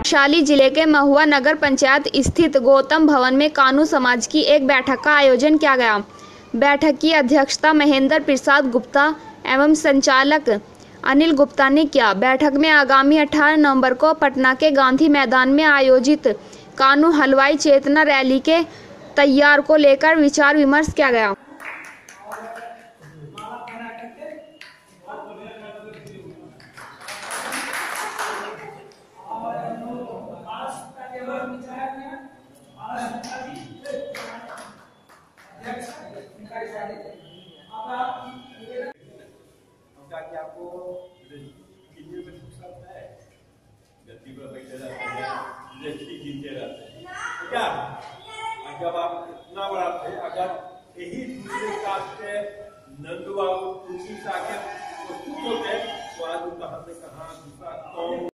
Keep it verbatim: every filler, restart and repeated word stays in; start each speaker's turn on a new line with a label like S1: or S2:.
S1: वैशाली जिले के महुआ नगर पंचायत स्थित गौतम भवन में कानू समाज की एक बैठक का आयोजन किया गया। बैठक की अध्यक्षता महेंद्र प्रसाद गुप्ता एवं संचालक अनिल गुप्ता ने किया। बैठक में आगामी अठारह नवंबर को पटना के गांधी मैदान में आयोजित कानू हलवाई चेतना रैली के तैयार को लेकर विचार विमर्श किया गया।
S2: आपको गिनने में दुख लगता है, गद्दी पर बैठे रहते हैं, रस्सी गिनते रहते हैं। क्या जब आप इतना बड़ा थे, अगर यही दूसरे कास्ट के नंदू बाबू तुलसी सागर होते तो आज कहाँ से कहाँ दूसरा कौन